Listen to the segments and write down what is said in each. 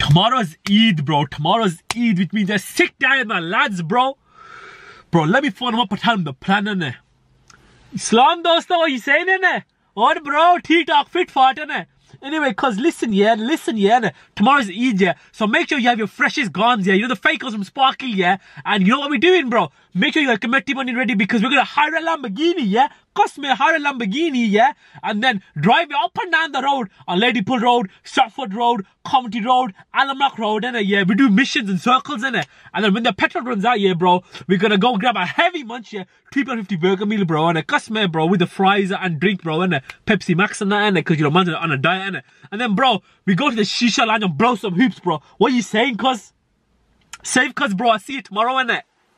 Tomorrow's Eid, bro. Tomorrow's Eid, which means I sit down with my lads, bro. Bro, let me phone him up and tell him the plan, innit? Islam, dosto, what you saying, innit? What, bro? T-talk fit fart, innit? Anyway, cuz listen, yeah, innit? Tomorrow's Eid, yeah? So make sure you have your freshest guns, yeah? You know the fake ones from Sparkle, yeah? And you know what we're doing, bro? Make sure you got committee money ready because we're gonna hire a Lamborghini, yeah? Cost me hire a Lamborghini, yeah? And then drive it up and down the road on Ladypool Road, Stratford Road, Comedy Road, Alamrock Road, innit? Yeah, we do missions and circles, innit? And then when the petrol runs out, yeah, bro, we're gonna go grab a heavy munch, yeah? £3.50 burger meal, bro, and a customer, bro, with the fries and drink, bro, and Pepsi Max and that, innit? Because, you know, man's on a diet, innit? And then, bro, we go to the shisha line and blow some hoops, bro. What are you saying, cuz? Save, cuz, bro. I'll see you tomorrow, innit?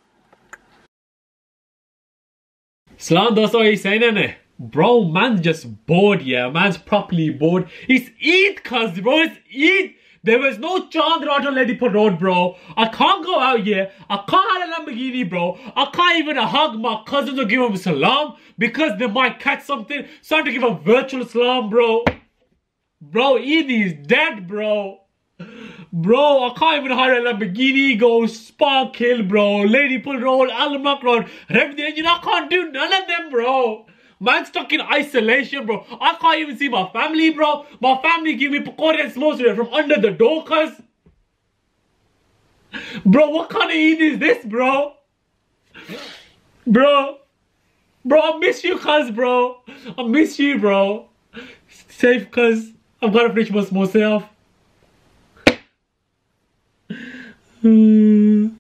Salam, that's what he's saying, innit? Bro, man's just bored, yeah? Man's properly bored. It's Eid, cuz, bro. It's Eid. There was no Chandra on Ladypool Road, bro. I can't go out here. I can't have a Lamborghini, bro. I can't even hug my cousins or give them salam because they might catch something. So I have to give a virtual salam, bro. Bro, Eid is dead, bro. Bro, I can't even hire a Lamborghini, go Sparkle, bro, Ladypool Road, Alamrock Road, Rev the Engine. I can't do none of them, bro. Man's stuck in isolation, bro. I can't even see my family, bro. My family give me pakora and samosa from under the door, cuz. Bro, what kind of Eid is this, bro? Bro, I miss you, cuz, bro. I miss you, bro. Safe, cuz. I've got to finish my samosa off.